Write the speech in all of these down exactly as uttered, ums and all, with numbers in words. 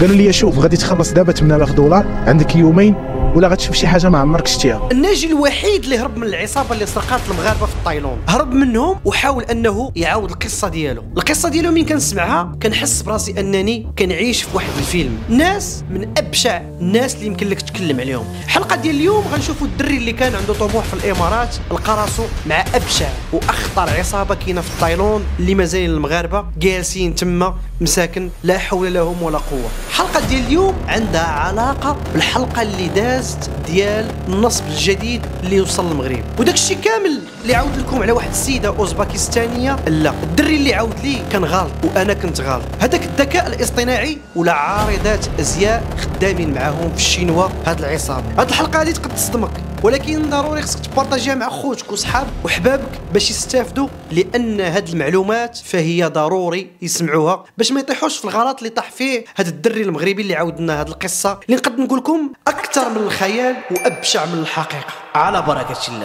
قالوا لي شوف غادي تخلص دابا ثمانية آلاف دولار، عندك يومين ولا غتشوف شي حاجه ما عمرك شتيها. الناجي الوحيد اللي هرب من العصابه اللي سرقات المغاربه في تايلاند، هرب منهم وحاول انه يعاود القصه ديالو. القصه ديالو من كنسمعها كنحس براسي انني كنعيش في واحد الفيلم. ناس من ابشع الناس اللي يمكن لك تتكلم عليهم. الحلقه ديال اليوم غنشوفوا الدري اللي كان عنده طموح في الامارات لقى راسو مع ابشع واخطر عصابه كاينه في تايلاند اللي مازالين المغاربه جالسين تما مساكن لا حول لهم ولا قوه. الحلقه ديال اليوم عندها علاقه بالحلقه اللي دازت ديال النصب الجديد اللي وصل للمغرب، وداك الشيء كامل اللي عاود لكم على واحد السيده اوزباكستانيه. لا، الدري اللي عاود لي كان غلط وانا كنت غلط. هذاك الذكاء الاصطناعي ولا عارضات ازياء خدامين معاهم في الشينوا هاد العصابه. هاد الحلقه هادي تقد تصدمك، ولكن ضروري خصك تبارطاجيها مع خوتك وصحابك وحبابك باش يستافدوا، لان هاد المعلومات فهي ضروري يسمعوها باش ما يطيحوش في الغلط اللي طاح فيه هاد الدري المغربي اللي عاود لنا هاد القصه اللي نقد نقول لكم اكثر من الخيال وابشع من الحقيقه. على بركه الله.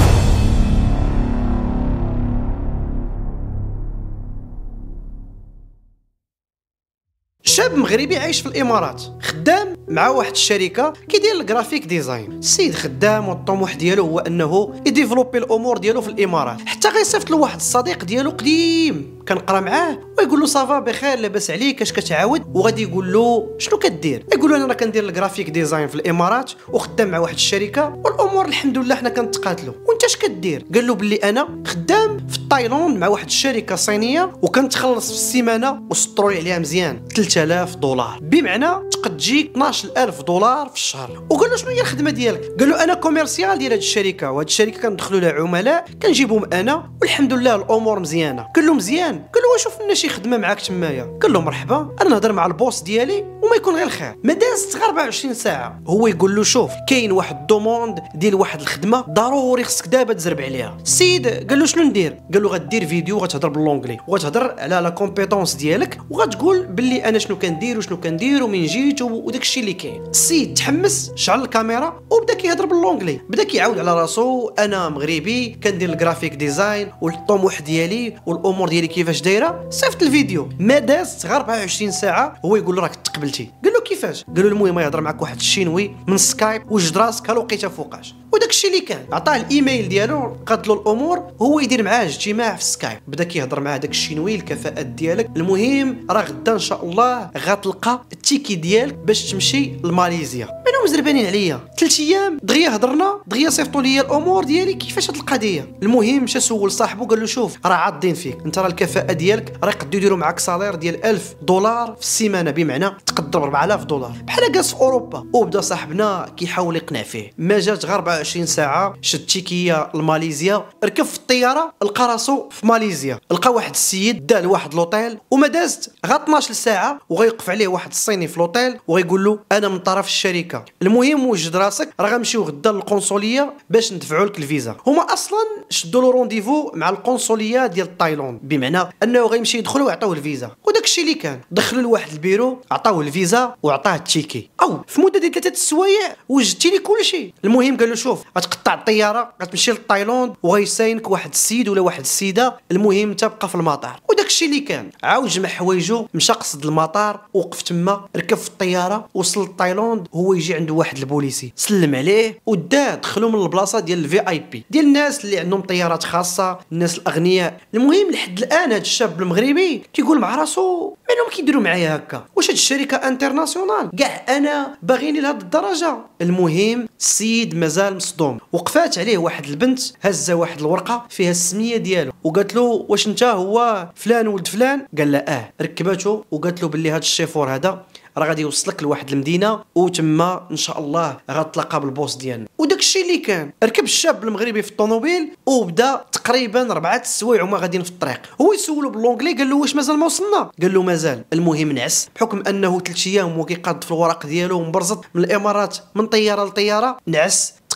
شاب مغربي عايش في الامارات، خدام مع واحد الشركه كيدير الجرافيك ديزاين. السيد خدام والطموح ديالو هو انه يديفلوبي الامور ديالو في الامارات، حتى غيصيفط له واحد الصديق ديالو قديم كنقرا معاه ويقول له صافا بخير لاباس عليك اش كتعاود، وغادي يقول له شنو كدير؟ يقول له انا راه كندير الجرافيك ديزاين في الامارات وخدام مع واحد الشركه والامور الحمد لله حنا كنتقاتلوا. وانت اش كدير؟ قال له باللي انا خدام في تايلاند مع واحد الشركه صينيه وكنتخلص في السيمانه وسطروا عليها مزيان ثلاثة آلاف دولار، بمعنى تقد تجيك اثناش ألف دولار في الشهر. وقال له شنو هي الخدمه ديالك؟ قال له انا كوميرسيال ديال هاد الشركه، وهاد الشركه كندخلوا لها عملاء كنجيبهم انا والحمد لله الامور مزيانه. قال له مزيان؟ قال له وشوف لنا شي خدمه معاك تمايا. قال له مرحبا، انا نهضر مع البوس ديالي وما يكون غير خير. ما دازت غير أربعة وعشرين ساعه هو يقول له شوف كاين واحد دوموند ديال واحد الخدمه ضروري خصك دابا تزرب عليها. السيد قال له شنو ندير؟ قال له غدير فيديو وغتهضر باللونجلي وغتهضر على لا كومبيتونس ديالك وغتقول باللي انا شنو كندير وشنو كندير ومن جيت وداك الشيء اللي كاين. السيد تحمس، شعل الكاميرا وبدا كيهضر باللونجلي، بدا كيعاود على راسو انا مغربي كندير الجرافيك ديزاين والطموح ديالي والامور ديالي كيفاش دايره. صيفط الفيديو، ما دازت غير أربعة وعشرين ساعه هو يقول له راك تقبلتي. قال له كيفاش؟ قال له المهم يهضر معك واحد الشينوي من سكايب وجد راسك لقيتها فوقاش. وداك الشيء اللي كان عطاه الايميل ديالو قاد له الامور هو يدير معاه اجتماع في سكايب. بدا كيهضر مع داك الشينوي الكفاءات ديالك، المهم راه غدا ان شاء الله غتلقى التيكي ديالك باش تمشي لماليزيا. انا مزربانين عليا ثلاث ايام دغيا هضرنا دغيا صيفطوا لي الامور ديالي كيفاش هاد القضيه. المهم مشى سول صاحبه قال له شوف راه عاضين فيك، انت راه الكفاءه ديالك راه يقدروا يديروا معاك صالير ديال ألف دولار في السيمانه، بمعنى تقدر أربعة آلاف دولار بحال جالس في اوروبا. وبدا صاحبنا كيحاول يقنع فيه، ما جات غير أربعة وعشرين ساعه شد تيكيه لماليزيا، ركب في الطياره لقى راسو في ماليزيا، لقى واحد السيد داه لواحد لوطيل وما دازت غير اثناش ساعه وغيوقف عليه واحد الصيني في لوطيل وغيقول له انا من طرف الشركه، المهم وجد راسك راه غنمشيو غدا للقنصليه باش ندفعوا لك الفيزا. هما اصلا شدوا له رونديفو مع القنصليه ديال تايلاند، بمعنى انه غيمشي يدخل ويعطوه الفيزا. وداك الشيء اللي كان دخلوا لواحد البيرو عطاوه الفيزا وعطاه التيكي، او في مده ديال ثلاثه السوايع وجدتي لي كل شيء. المهم قال له شوف غتقطع الطياره غتمشي لتايلاند وغيساينك واحد السيد ولا واحد السيده، المهم تبقى في المطار. وداك الشيء اللي كان عاود جمع حوايجو مشى قصد المطار، وقف تما ركب في الطياره وصل لتايلاند. هو يجي عنده واحد البوليسي سلم عليه وداه دخلوا من البلاصه ديال الفي اي بي ديال الناس اللي عندهم طيارات خاصه، الناس الاغنياء. المهم لحد الان هذا الشاب المغربي كيقول مع راسو مالهم كيديروا معايا هكا، واش هاد الشركه انترناسيونال كاع انا باغيني لهاد الدرجه. المهم السيد مازال مصدوم، وقفات عليه واحد البنت هزه واحد الورقه فيها السميه ديالو وقالت له واش انت هو فلان ولد فلان؟ قال لا اه. ركبته وقالت له باللي هاد الشيفور هذا راه غادي يوصلك لواحد المدينه وتما ان شاء الله غتلاقى بالبوس ديالنا. وداك الشيء اللي كان ركب الشاب المغربي في الطوموبيل وبدا تقريبا اربعه السوايع وما غاديين في الطريق. هو يسولو باللونجلي قال له واش مازال ما وصلنا؟ قال له مازال. المهم نعس بحكم انه ثلاث ايام وكيقاد في الورق ديالو ومبرزط من الامارات من طياره لطياره، نعس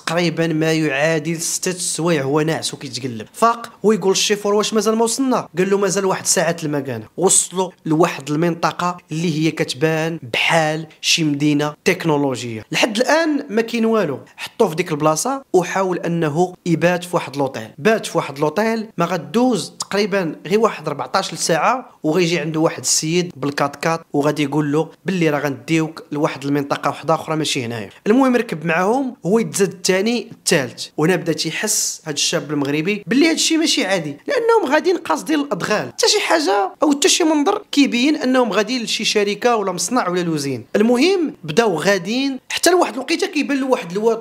تقريبا ما يعادل ستة سوايع هو ناعس وكيتقلب. فاق ويقول الشيفور واش مازال ما وصلنا؟ قال له مازال واحد ساعه المكانه. وصلوا لواحد المنطقه اللي هي كتبان بحال شي مدينه تكنولوجيه. لحد الان ما كاين والو. حطوه في ديك البلاصه وحاول انه يبات في واحد لوطيل. بات في واحد لوطيل ما غدوز تقريبا غير واحد أربعطاش ساعه وغيجي عنده واحد السيد بالكات كات وغادي يقول له باللي راه غنديوك لواحد المنطقه واحده اخرى ماشي هنايا. المهم ركب معاهم، هو يتزاد الثاني الثالث، وهنا بدا تيحس هذا الشاب المغربي باللي هذا الشيء ماشي عادي، لانهم غاديين قاصدين الادغال. حتى شي حاجه او حتى شي منظر كيبين انهم غاديين لشي شركه ولا مصنع ولا لوزين. المهم بداو غاديين حتى لواحد الوقيته كيبان له واحد الواد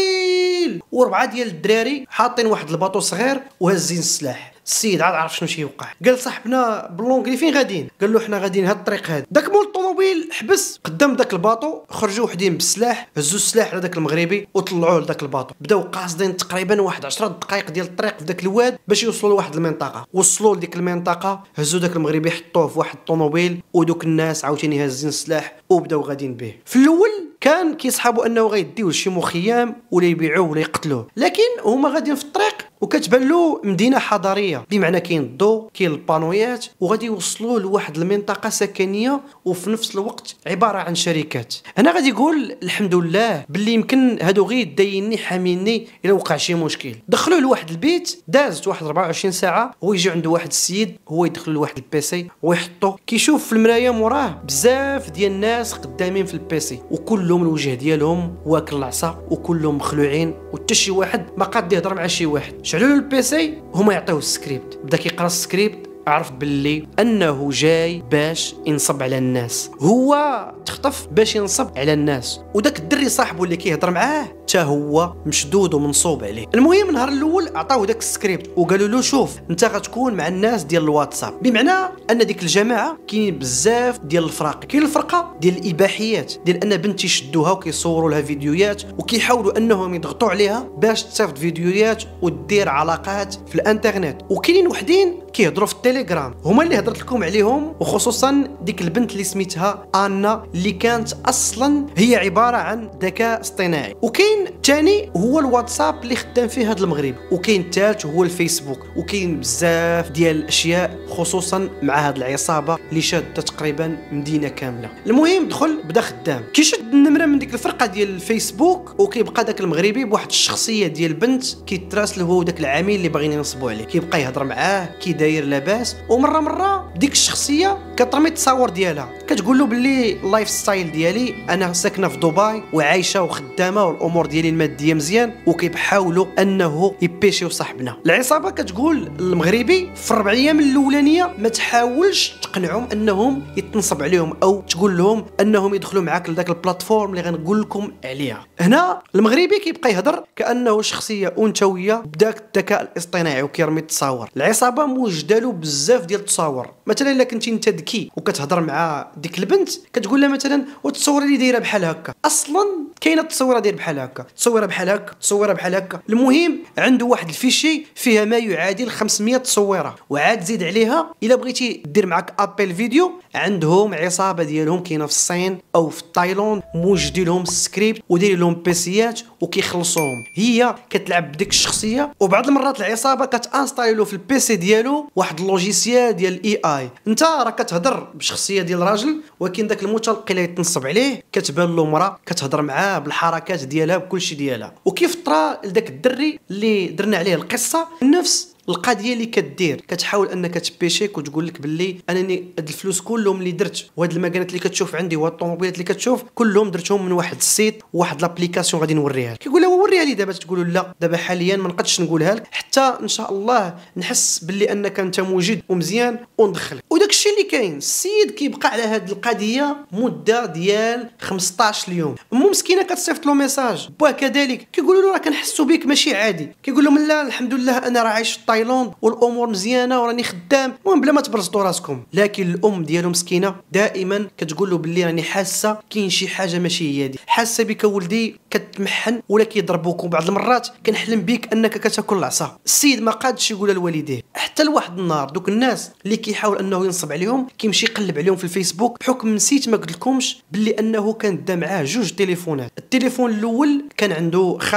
طويل وربعه ديال الدراري حاطين واحد الباطو صغير وهازين السلاح. السيد عاد عرف شنو شي يوقع. قال صاحبنا باللونغلي فين غاديين؟ قال له حنا غاديين هاد الطريق هذا. داك مول الطوموبيل حبس قدام داك الباطو، خرجوا وحدين بالسلاح، هزوا السلاح على داك المغربي وطلعوه لداك الباطو. بداو قاصدين تقريبا واحد عشرة دقائق ديال الطريق في داك الواد باش يوصلوا لواحد المنطقه. وصلوا لديك المنطقه، هزوا داك المغربي حطوه في واحد الطوموبيل ودوك الناس عاوتاني هازين السلاح وبداو غاديين به. في الاول كان كيصحابوا انه غيديوه لشي مخيم ولا يبيعوه ولا يقتلوه، لكن هما غاديين في الطريق وكتبان له مدينه حضاريه، بمعنى كاين الضوء كاين البانويات، وغادي يوصلوا لواحد المنطقه سكنيه وفي نفس الوقت عباره عن شركات. انا غادي يقول الحمد لله باللي يمكن هادو غير دايني حاميني الا وقع شي مشكل. دخلوه لواحد البيت، دازت واحد أربعة وعشرين ساعه ويجي عنده واحد السيد، هو يدخل لواحد البيسي ويحطو، كيشوف في المرايه موراه بزاف ديال الناس قدامين في البيسي وكلهم الوجه ديالهم واكل العصا وكلهم مخلوعين وحتى شي واحد ما قاد يهضر مع شي واحد. شعلوا له البيسي هما يعطيوه السكريبت، بدا كيقرا السكريبت، عرف باللي انه جاي باش ينصب على الناس. هو تخطف باش ينصب على الناس، وداك الدري صاحبه اللي كيهضر معاه حتى هو مشدود ومنصوب عليه. المهم النهار الاول عطاوه داك السكريبت وقالوا له شوف انت غتكون مع الناس ديال الواتساب، بمعنى ان ديك الجماعه كاينين بزاف ديال الفرق. كاين الفرقه ديال الاباحيات، ديال ان بنت يشدوها وكيصوروا لها فيديوهات وكيحاولوا انهم يضغطوا عليها باش تصيفط فيديوهات ودير علاقات في الانترنت. وكاينين وحدين كيهضروا في التليجرام، هما اللي هضرت لكم عليهم، وخصوصا ديك البنت اللي سميتها انا اللي كانت اصلا هي عباره عن ذكاء اصطناعي. وكاين الثاني هو الواتساب اللي خدام فيه هذا المغرب، وكاين الثالث هو الفيسبوك، وكاين بزاف ديال الاشياء خصوصا مع هذه العصابه اللي شاده تقريبا مدينه كامله. المهم دخل بدا خدام، كيشد النمره من ديك الفرقه ديال الفيسبوك وكيبقى داك المغربي بواحد الشخصيه ديال بنت كيتراسل هو وداك العميل اللي باغيين ينصبوا عليه، كيبقى يهضر معاه كي داير لاباس. ومره مره ديك الشخصيه كترمي التصاور ديالها كتقول له باللي اللايف ستايل ديالي انا ساكنه في دبي وعايشه وخدامه والامور ديالي الماديه مزيان، وكيحاولوا انه يبيشيو صاحبنا. العصابه كتقول المغربي في الربع ايام الاولانيه ما تحاولش تقنعهم انهم يتنصب عليهم او تقول لهم انهم يدخلوا معاك لذاك البلاتفورم اللي غنقول لكم عليها. هنا المغربي كيبقى يهضر كانه شخصيه انثويه بداك الذكاء الاصطناعي وكيرمي التصاور. العصابه موجده له بزاف ديال التصاور، مثلا الا كنتي انت ذكي وكتهضر مع ديك البنت كتقول لها مثلا وتصور لي دايره بحال هكا، اصلا كاينه التصويره ديال بحال هكا، تصويره بحال هكا، تصويره بحال هكا. المهم عنده واحد الفيشي فيها ما يعادل خمسمية تصويره، وعاد زيد عليها الا بغيتي دير معاك ابل فيديو عندهم عصابه ديالهم كاينه في الصين او في تايلاند موجدين لهم السكريبت وداير لهم بيسيات وكيخلصوهم. هي كتلعب بديك الشخصيه، وبعض المرات العصابه كتانستالي له في البيسي ديالو واحد اللوجيسيال ديال الاي اي. انت راه كتهضر بشخصيه ديال راجل ولكن داك المتلقي اللي يتنصب عليه كتبان له مرا كتهضر معاه بالحركات ديالها بكلشي ديالها. وكيف طرا لذاك الدري اللي درنا عليه القصه نفس القضيه اللي كدير، كتحاول انك تبيشيك وتقول لك باللي انني هاد الفلوس كلهم اللي درت وهاد المكانات اللي كتشوف عندي وهاد الطوموبيلات اللي كتشوف كلهم درتهم من واحد السيت وواحد لابليكاسيون غادي نوريها لك. كيقول لها وريها لي دابا، تقول له لا دابا حاليا ما نقدش نقولها لك حتى ان شاء الله نحس باللي انك انت موجود ومزيان وندخلك. وداك الشيء اللي كاين السيد كيبقى على هاد القضيه مده ديال خمسطاش يوم. امو مسكينه كتصيفط له ميساج با كذلك كيقولوا له راه كنحسوا بك ماشي عادي، كيقول لهم لا الحمد لله انا راه عايش في تايلاند والامور مزيانه وراني خدام، المهم بلا ما تبرزطوا راسكم. لكن الام ديالو مسكينه دائما كتقول له باللي راني حاسه كاين شي حاجه ماشي هي هذه، حاسه بك ولدي كتمحن ولا كيضربوك، وبعض المرات كنحلم بك انك كتاكل العصا. السيد ما قادش يقولها لوالديه حتى لواحد النهار دوك الناس اللي كيحاول انه ينصب عليهم كيمشي يقلب عليهم في الفيسبوك بحكم نسيت ما قلت لكمش باللي انه كان دا معاه جوج تليفونات. التليفون الاول كان عنده خاسر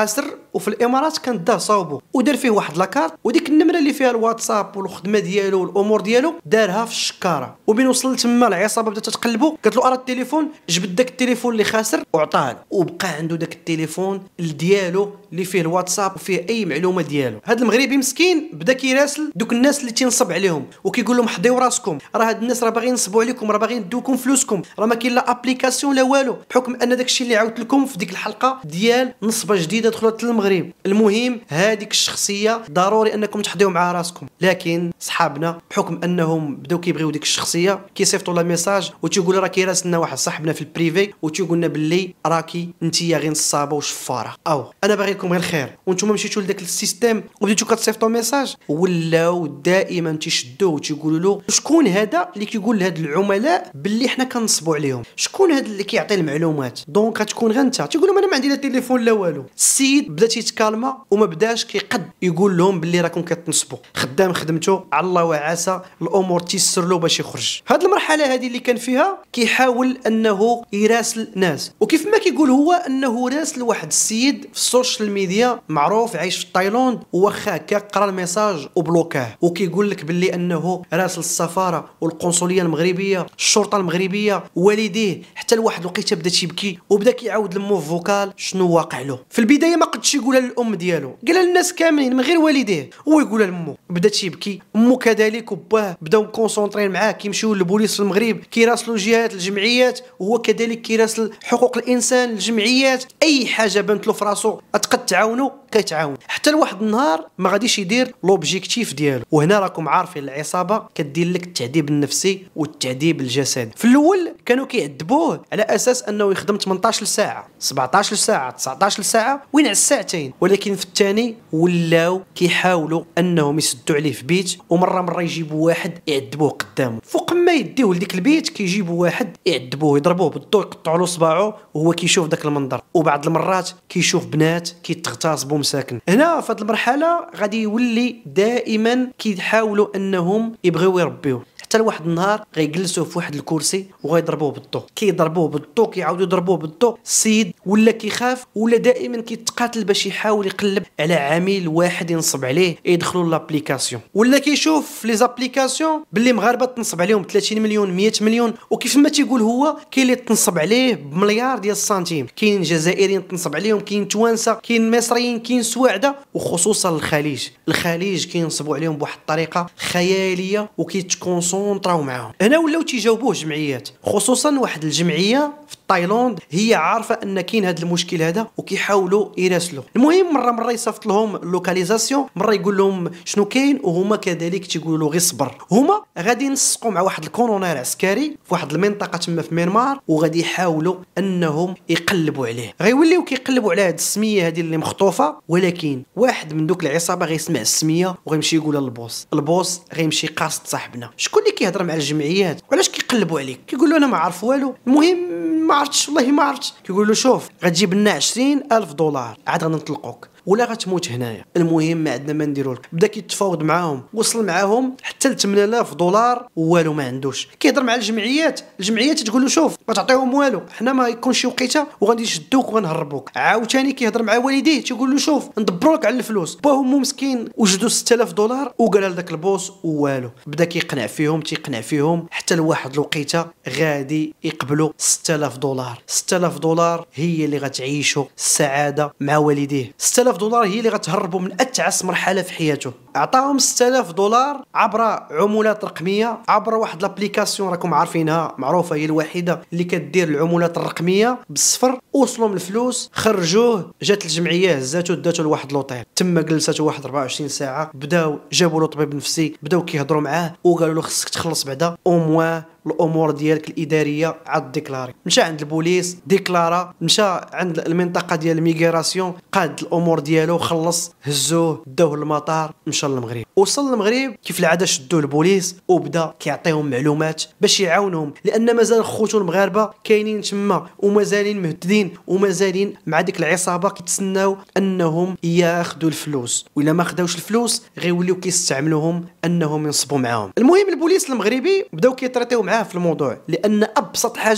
وفي الامارات كان داه صوبو ودار فيه واحد لاكارت، وديك النمره اللي فيها الواتساب والخدمه ديالو والامور ديالو دارها في الشكاره. وبين وصل تما العصابه بدات تقلبو، قالت له ارى التليفون، جبد داك التليفون اللي خاسر وعطاه له، وبقى عنده داك التليفون ديالو اللي فيه الواتساب وفيه اي معلومه ديالو. هذا المغربي مسكين بدا كيراسل دوك الناس اللي تينصب عليهم وكيقول لهم حضيو راسكم، راه هاد الناس راه باغيين ينصبوا عليكم، راه باغيين يدوكم فلوسكم، راه ما كاين لا ابليكاسيون لا والو، بحكم ان داكشي اللي عاودت لكم في ديك الحلقه ديال نصبه جديده دخلت للمغرب. المهم هذيك الشخصيه ضروري انكم تحضيو مع راسكم، لكن صحابنا بحكم انهم بداو كيبغيو ديك الشخصيه كيصيفطوا لا ميساج وتيقولوا راه كيراسلنا واحد صاحبنا في البريفي وتيقول لنا باللي راكي نتيا غير نصابه وشفاره، او انا باغي لكم غير الخير، وانتم مشيتوا لذاك السيستيم وبديتوا كتصيفطوا ميساج ولاو دائما تيشدوه وتيقولوا له شكون هذا اللي كيقول لهاد العملاء باللي حنا كنصبوا عليهم، شكون هذا اللي كيعطي المعلومات، دونك غتكون غير انت. تيقول لهم انا ما عندي لا تليفون لا والو. السيد بدا تيتكالما وما بداش كيقد يقول لهم باللي راكم كتنصبوا، خدام خدمته على الله وعسى الامور تيسر له باش يخرج. هاد المرحله هذه اللي كان فيها كيحاول انه يراسل ناس، وكيف ما كيقول هو انه راسل واحد السيد في السوشيال ميديا معروف عايش في تايلاند، واخا هكا قرا الميساج وبلوكاه، وكيقول لك باللي انه راسل السفاره والقنصليه المغربيه، الشرطه المغربيه، والديه، حتى لواحد الوقيته بدا تيبكي وبدا كيعاود لمو في فوكال شنو واقع له. في البدايه ما قدش يقولها للام ديالو، قالها للناس كاملين من غير والديه، هو يقولها لمو، بدا تيبكي. امو كذلك وباه بداو كونسونطرين معاه، كيمشيو للبوليس في المغرب، كيراسلوا الجهات الجمعيات، وهو كذلك كيراسل حقوق الانسان الجمعيات، اي حاجه بانت له في راسو تقد تعاونوا كيتعاون، حتى لواحد النهار ما غاديش يدير لوبجيكتيف ديالو. وهنا راكم عارفين العصابه كدير لك التعذيب النفسي والتعذيب الجسدي. في الاول كانوا كيعذبوه على اساس انه يخدم ثمنطاش ساعه، سبعطاش ساعه، تسعطاش ساعه، وين على الساعتين، ولكن في الثاني ولاو كيحاولوا انهم يسدوا عليه في بيت، ومره مره يجيبوا واحد يعذبوه قدامه، فوق ما يديوه لديك البيت كيجيبوا واحد يعذبوه، يضربوه بالضو، يقطعوا له صباعه وهو كيشوف داك المنظر، وبعض المرات كيشوف بنات كيتغتصبوا مساكن. هنا في هذه المرحله غادي يولي دائما كيحاولوا انهم يبغيو يربيوه، حتى لواحد النهار غيجلسوه في واحد الكرسي وغيضربوه بالضو، كيضربوه بالضو كيعاودوا يضربوه بالضو. السيد ولا كيخاف ولا دائما كيتقاتل باش يحاول يقلب على عميل واحد ينصب عليه يدخلوا لابليكاسيون، ولا كيشوف في لي زابليكاسيون باللي مغاربه تنصب عليهم ثلاثين مليون مية مليون، وكيف ما تيقول هو كاين اللي تنصب عليه بمليار ديال السنتيم، كاين جزائريين تنصب عليهم، كاين توانسه، كاين مصريين، كاين سواعده، وخصوصا الخليج. الخليج كينصبوا عليهم بواحد الطريقه خياليه وكيتكونسونطراو معاهم. هنا ولاو تيجاوبوه جمعيات، خصوصا واحد الجمعيه في تايلاند هي عارفه ان كاين هذا المشكل هذا وكيحاولوا يراسلوه. المهم مره مره يصيفط لهم اللوكاليزاسيون، مره يقول لهم شنو كاين، وهما كذلك تيقولوا له غير صبر. هما غادي ينسقوا مع واحد الكولونيل عسكري في واحد المنطقه تما في ميانمار، وغادي يحاولوا انهم يقلبوا عليه، غيوليو كيقلبوا على هذه السميه هذه اللي مخطوفه، ولكن واحد من دوك العصابه غيسمع السميه وغيمشي يقولها للبوس. البوس غيمشي قاصد صاحبنا شكون اللي كيهضر مع الجمعيات وعلاش كيقلبوا عليك، كيقول له انا ما عارف والو. المهم ما عرفتش والله ما عرفتش، كيقول له شوف غتجيب لنا عشرين ألف دولار عاد غنطلقوك ولا غتموت هنايا، المهم ما عندنا ما نديرو لك. بدا كيتفاوض معاهم، وصل معاهم حتى ل ثمانية آلاف دولار والو ما عندوش. كيهضر مع الجمعيات، الجمعيات تقول له شوف ما تعطيهم والو، حنا ما يكونش شي وقيته وغادي يشدوك وغنهربوك. عاوتاني كيهضر مع والديه، تيقول له شوف ندبروا لك على الفلوس. باه مو مسكين وجدوا ستة آلاف دولار وقال لذاك البوس والو. بدا كيقنع فيهم تيقنع فيهم حتى لواحد الوقيته غادي يقبلوا ستة آلاف دولار. ستة آلاف دولار هي اللي غتعيشوا السعاده مع والديه، ستة آلاف دولار هي اللي غتهربوا من اتعس مرحله في حياته. عطاهم ستة آلاف دولار عبر عملات رقميه، عبر واحد لابليكاسيون راكم عارفينها معروفه، هي الوحيده اللي كدير العملات الرقميه بالصفر. وصلوا من الفلوس، خرجوه، جات الجمعيه هزاتو داتو لواحد لوطيل، تما جلساتو واحد أربعة وعشرين ساعه، بداو جابوا له طبيب نفسي، بداو كيهضروا معاه وقالوا له خصك تخلص بعدا او موان الامور ديالك الاداريه عاد ديكلاري. مشى عند البوليس ديكلارا، مشى عند المنطقه ديال الميغراسيون قاد الامور ديالو، خلص، هزوه داوه للمطار، مشى للمغرب. وصل للمغرب كيف العاده شدوه البوليس وبدا كيعطيهم معلومات باش يعاونهم، لان مازال خوتو المغاربه كاينين تما ومازالين مهددين ومازالين مع ديك العصابه كيتسناو انهم ياخذوا الفلوس، وإلا ما خداوش الفلوس غيوليو كيستعملوهم انهم ينصبوا معاهم. المهم البوليس المغربي بداو كيتريطيو معاه في الموضوع، لان ابسط حاجه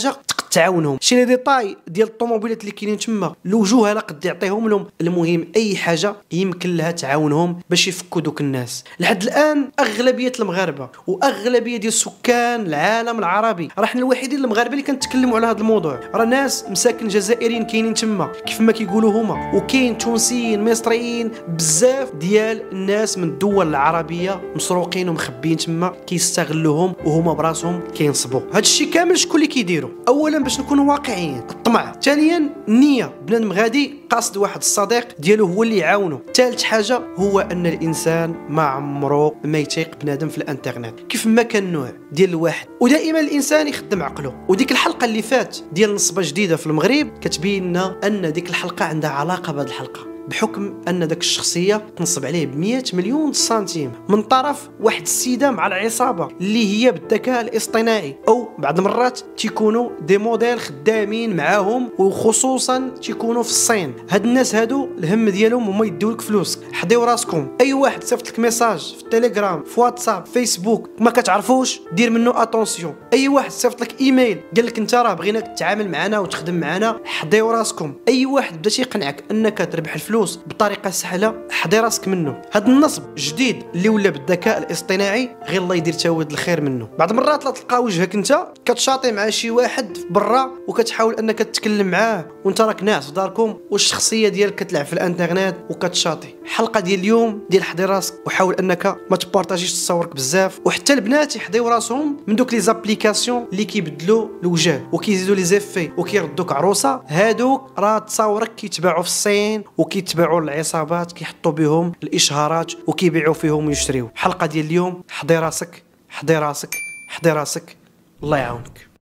تعاونهم. شي لي ديتاي ديال الطوموبيلات اللي كاينين تما الوجوه لا قد يعطيهم لهم. المهم اي حاجه يمكن لها تعاونهم باش يفكوا دوك الناس. لحد الان اغلبيه المغاربه واغلبيه ديال سكان العالم العربي راه حنا الوحيدين المغاربه اللي كنتكلموا على هذا الموضوع. راه ناس مساكن جزائريين كاينين تما كيف ما كيقولوا هما، وكاين تونسيين مصريين بزاف ديال الناس من الدول العربيه مسروقين ومخبيين تما كيستغلوهم وهما براسهم كينصبوا. هذا الشيء كامل شكون اللي كيديروا؟ اولا باش نكونوا واقعيين الطمع، ثانيا النيه، بنادم غادي قاصد واحد الصديق ديالو هو اللي يعاونه، ثالث حاجه هو ان الانسان ما عمرو ما يتيق بنادم في الانترنت كيف ما كان نوع ديال الواحد. ودائما الانسان يخدم عقله. وديك الحلقه اللي فات ديال نصبه جديده في المغرب كتبين لنا ان ديك الحلقه عندها علاقه بهذه الحلقه، بحكم ان داك الشخصيه تنصب عليه ب مئة مليون سنتيم من طرف واحد السيده مع العصابه اللي هي بالذكاء الاصطناعي، او بعض المرات تيكونوا دي موديل خدامين معاهم وخصوصا تيكونوا في الصين. هاد الناس هادو الهم ديالهم هما يديو لك فلوسك. حضيو راسكم، اي واحد صيفط لك ميساج في التليجرام في واتساب فيسبوك ما كتعرفوش دير منه اتونسيون. اي واحد صيفط لك ايميل قال لك انت راه بغيناك تتعامل معنا وتخدم معنا، حضيو راسكم. اي واحد بدا تيقنعك انك تربح الفلوس بطريقه سهله حضي راسك منه. هذا النصب جديد اللي ولا بالذكاء الاصطناعي غير الله يدير تاود الخير منه. بعض المرات لا تلقى وجهك انت كتشاطي مع شي واحد برا وكتحاول انك تتكلم معاه وانت راك ناعس في داركم والشخصيه ديالك كتلعب في الانترنت وكتشاطي. الحلقه ديال اليوم ديال حضي راسك وحاول انك ما تبارطاجيش تصاورك بزاف. وحتى البنات يحضيو راسهم من دوك لي زابليكاسيون اللي كيبدلوا الوجه وكيزيدوا لي زيفي وكيردوك عروسه. هادوك راه تصاورك كيتباعوا في الصين وكيتباعوا العصابات كيحطوا بهم الاشهارات وكيبيعوا فيهم ويشتريو. الحلقه ديال اليوم حضي راسك حضي راسك حضي راسك الله يعاونك.